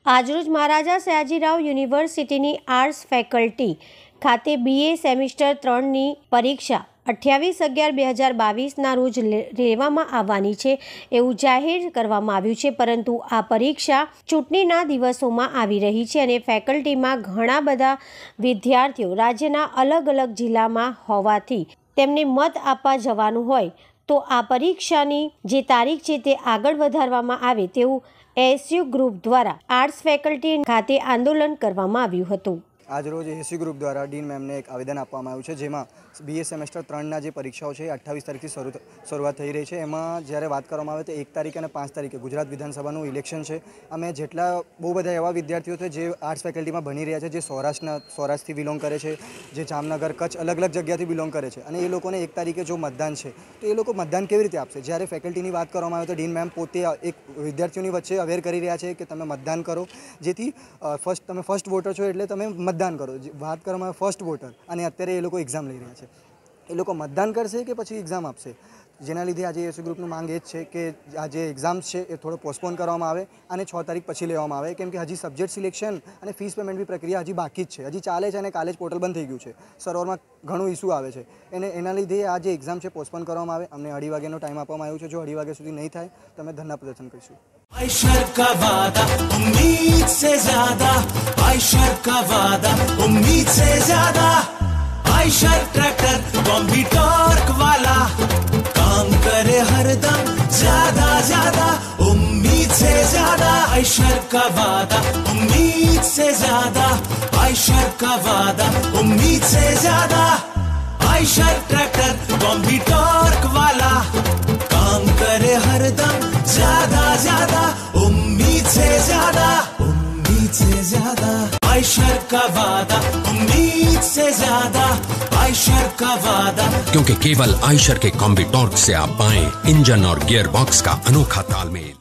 આજરોજ મહારાજા સયાજીરાવ યુનિવર્સિટીની arts faculty ખાતે BA સેમિસ્ટર 3ની પરીક્ષા 28/11/2022ના રોજ લેવામાં આવવાની છે એવું જાહેર કરવામાં આવ્યું છે, પરંતુ આ પરીક્ષા ચૂંટણીના દિવસોમાં આવી રહી છે અને ફેકલ્ટીમાં ઘણા બધા વિદ્યાર્થીઓ રાજ્યના અલગ અલગ જિલ્લામાં હોવાથી તેમને મત આપવા જવાનું હોય તો આ પરીક્ષાની જે તારીખ છે તે આગળ વધારવામાં આવે તેવું ASU ગ્રુપ દ્વારા આર્ટ્સ ફેકલ્ટી ખાતે આંદોલન કરવામાં આવ્યું હતું। આજરોજ ASU ગ્રુપ દ્વારા ડીન મેમને એક આવેદન આપવામાં આવ્યું છે, જેમાં BA સેમેસ્ટર 3ના જે પરીક્ષાઓ છે 28 તારીખથી શરૂઆત થઈ રહી છે। એમાં જ્યારે વાત કરવામાં આવે તો 1 તારીખ અને 5 તારીખે ગુજરાત વિધાનસભાનું ઇલેક્શન છે। અમે જેટલા બહુ બધા એવા વિદ્યાર્થીઓ છે જે આર્ટ્સ ફેકલ્ટીમાં ભણી રહ્યા છે, જે સૌરાષ્ટ્રથી બિલોંગ કરે છે, જે જામનગર, કચ્છ અલગ અલગ જગ્યાથી બિલોંગ કરે છે, અને એ લોકોને 1 તારીખે જો મતદાન છે તો એ લોકો મતદાન કેવી રીતે આપશે? જ્યારે ફેકલ્ટીની વાત કરવામાં આવે તો ડીન મેમ પોતે એક વિદ્યાર્થીઓની વચ્ચે અવેર કરી રહ્યા છે કે તમે મતદાન કરો, જેથી તમે ફર્સ્ટ વોટર છો એટલે તમે મતદાન કરો। વાત કરવામાં ફર્સ્ટ વોટર, અને અત્યારે એ લોકો એક્ઝામ લઈ રહ્યા છે, એ લોકો મતદાન કરશે કે પછી એક્ઝામ આપશે? જેના લીધે આજે ASU ગ્રુપનું માંગ એ જ છે કે આ જે એક્ઝામ્સ છે એ થોડો પોસ્ટપોન કરવામાં આવે અને 6 તારીખ પછી લેવામાં આવે, કેમ કે હજી સબ્જેક્ટ સિલેક્શન અને ફીસ પેમેન્ટની પ્રક્રિયા હજી બાકી જ છે, હજી ચાલે છે અને કાલે જ પોર્ટલ બંધ થઈ ગયું છે। સર્વરમાં ઘણું ઇસ્યુ આવે છે, એના લીધે આ જે એક્ઝામ છે પોસ્ટપોન કરવામાં આવે। અમને 2:30 વાગ્યાનો ટાઈમ આપવામાં આવ્યો છે, જો 2:30 વાગ્યા સુધી નહીં થાય તો અમે ધરણા પ્રદર્શન કરીશું। आयशर का वादा उम्मीद से ज्यादा, आयशर का वादा उम्मीद से ज्यादा, आयशर ट्रैक्टर कॉम्बी टॉर्क वाला, काम करे हरदम ज्यादा ज्यादा, उम्मीद से ज्यादा, आयशर का वादा उम्मीद से ज्यादा, आयशर का वादा उम्मीद से ज्यादा, आयशर ट्रैक्टर कॉम्बी टॉर्क वाला, काम करे हरदम ज्यादा ज्यादा, उम्मीद से ज्यादा, उम्मीद से ज्यादा, आयशर का वादा उम्मीद से ज्यादा, आयशर का वादा, क्योंकि केवल आयशर के कॉम्बी टॉर्क से आप पाएं इंजन और गियर बॉक्स का अनोखा तालमेल।